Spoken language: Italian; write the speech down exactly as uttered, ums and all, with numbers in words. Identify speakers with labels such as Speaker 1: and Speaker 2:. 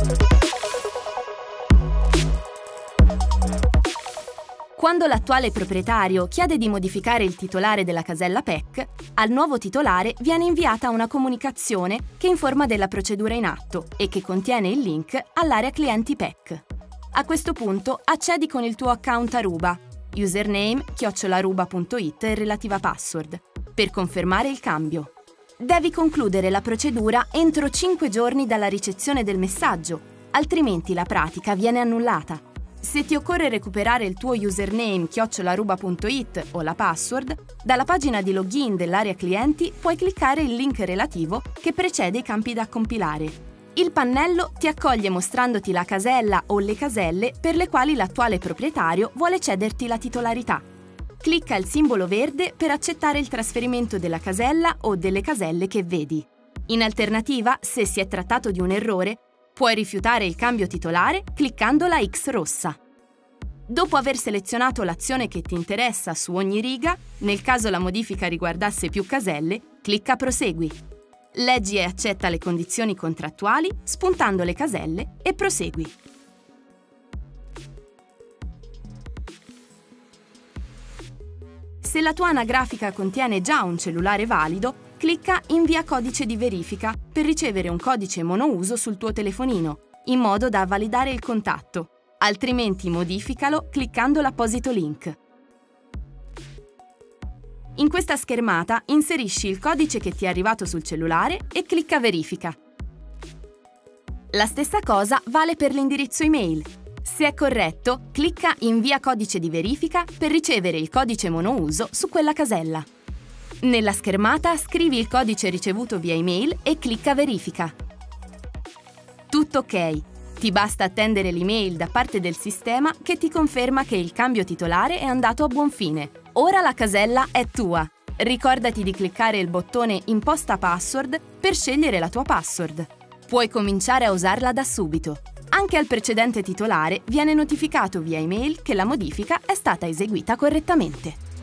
Speaker 1: Quando l'attuale proprietario chiede di modificare il titolare della casella P E C, al nuovo titolare viene inviata una comunicazione che informa della procedura in atto e che contiene il link all'area clienti P E C. A questo punto accedi con il tuo account Aruba, username chiocciolaruba punto it e relativa password, per confermare il cambio. Devi concludere la procedura entro cinque giorni dalla ricezione del messaggio, altrimenti la pratica viene annullata. Se ti occorre recuperare il tuo username chiocciolaruba punto it o la password, dalla pagina di login dell'area clienti puoi cliccare il link relativo che precede i campi da compilare. Il pannello ti accoglie mostrandoti la casella o le caselle per le quali l'attuale proprietario vuole cederti la titolarità. Clicca il simbolo verde per accettare il trasferimento della casella o delle caselle che vedi. In alternativa, se si è trattato di un errore, puoi rifiutare il cambio titolare cliccando la X rossa. Dopo aver selezionato l'azione che ti interessa su ogni riga, nel caso la modifica riguardasse più caselle, clicca Prosegui. Leggi e accetta le condizioni contrattuali spuntando le caselle e prosegui. Se la tua anagrafica contiene già un cellulare valido, clicca Invia codice di verifica per ricevere un codice monouso sul tuo telefonino, in modo da validare il contatto, altrimenti modificalo cliccando l'apposito link. In questa schermata inserisci il codice che ti è arrivato sul cellulare e clicca Verifica. La stessa cosa vale per l'indirizzo email. Se è corretto, clicca Invia codice di verifica per ricevere il codice monouso su quella casella. Nella schermata scrivi il codice ricevuto via email e clicca Verifica. Tutto ok. Ti basta attendere l'email da parte del sistema che ti conferma che il cambio titolare è andato a buon fine. Ora la casella è tua. Ricordati di cliccare il bottone Imposta password per scegliere la tua password. Puoi cominciare a usarla da subito. Anche al precedente titolare viene notificato via email che la modifica è stata eseguita correttamente.